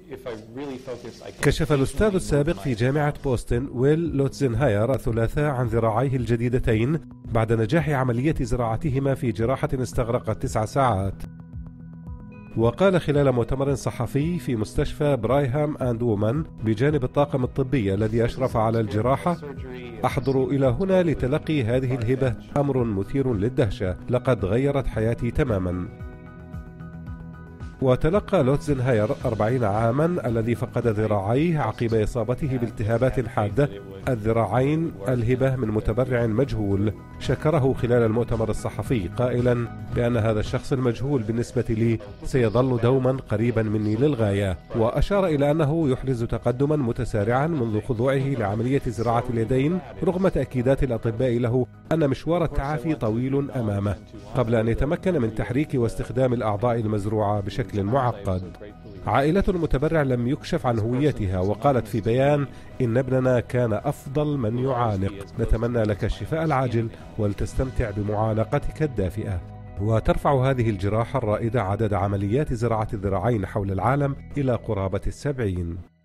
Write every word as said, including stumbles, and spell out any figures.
كشف الأستاذ السابق في جامعة بوسطن ويل لوتزنهاير الثلاثاء عن ذراعيه الجديدتين بعد نجاح عملية زراعتهما في جراحة استغرقت تسع ساعات. وقال خلال مؤتمر صحفي في مستشفى برايهام أند وومن بجانب الطاقم الطبي الذي أشرف على الجراحة: أحضر إلى هنا لتلقي هذه الهبة، أمر مثير للدهشة، لقد غيرت حياتي تماما. وتلقى لوتزنهاير أربعين عاما الذي فقد ذراعيه عقب إصابته بالتهابات حادة الذراعين الهبة من متبرع مجهول. شكره خلال المؤتمر الصحفي قائلا بأن هذا الشخص المجهول بالنسبة لي سيظل دوما قريبا مني للغاية، وأشار إلى أنه يحرز تقدما متسارعا منذ خضوعه لعملية زراعة اليدين رغم تأكيدات الأطباء له أن مشوار التعافي طويل أمامه قبل أن يتمكن من تحريك واستخدام الأعضاء المزروعة بشكل معقد. عائلة المتبرع لم يكشف عن هويتها، وقالت في بيان: إن ابننا كان أفضل من يعانق، نتمنى لك الشفاء العاجل ولتستمتع بمعانقتك الدافئة. وترفع هذه الجراحة الرائدة عدد عمليات زراعة الذراعين حول العالم إلى قرابة السبعين.